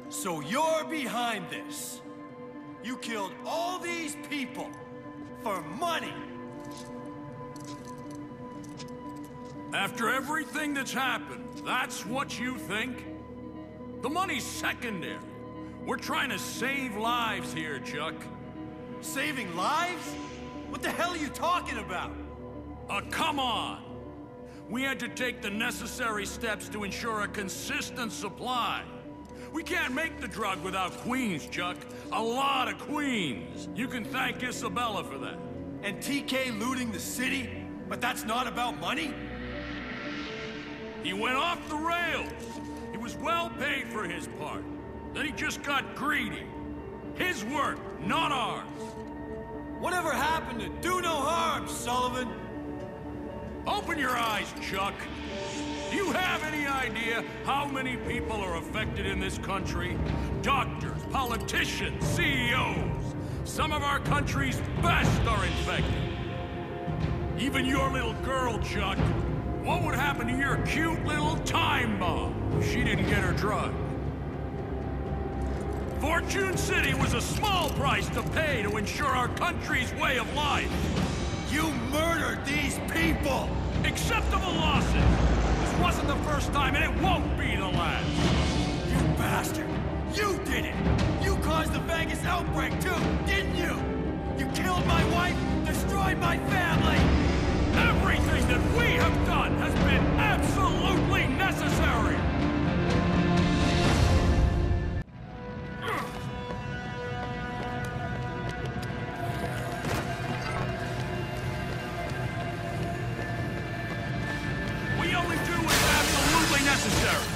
So you're behind this. You killed all these people for money. After everything that's happened, that's what you think? The money's secondary. We're trying to save lives here, Chuck. Saving lives? What the hell are you talking about? Come on! We had to take the necessary steps to ensure a consistent supply. We can't make the drug without queens, Chuck. A lot of queens. You can thank Isabella for that. And TK looting the city? But that's not about money? He went off the rails. He was well paid for his part. Then he just got greedy. His work, not ours. Whatever happened to do no harm, Sullivan? Open your eyes, Chuck. Do you have any idea how many people are affected in this country? Doctors, politicians, CEOs. Some of our country's best are infected. Even your little girl, Chuck. What would happen to your cute little time bomb if she didn't get her drug? Fortune City was a small price to pay to ensure our country's way of life. You murdered these people! Acceptable losses. This wasn't the first time, and it won't be the last. You bastard! You did it! You caused the Vegas outbreak too, didn't you? You killed my wife, destroyed my family! Everything that we have done has been absolutely necessary! We only do what's absolutely necessary!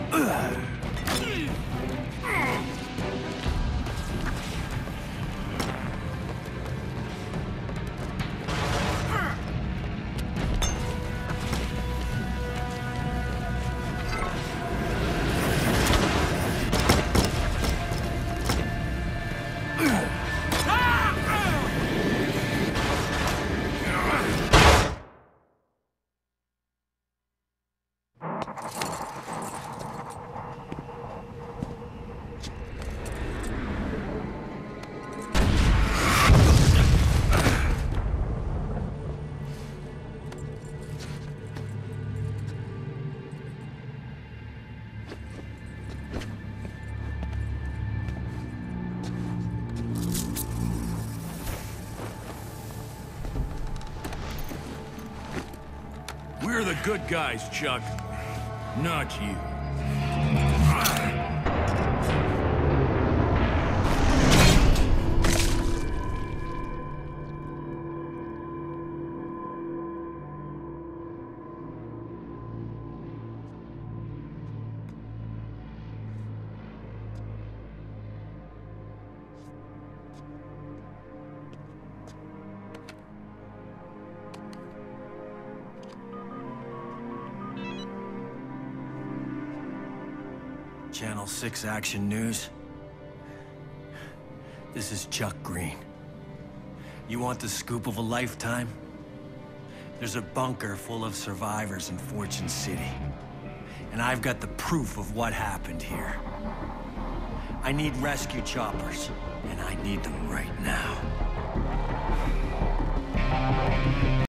We're the good guys, Chuck. Not you. Channel 6 Action News. This is Chuck Green. You want the scoop of a lifetime? There's a bunker full of survivors in Fortune City. And I've got the proof of what happened here. I need rescue choppers, and I need them right now.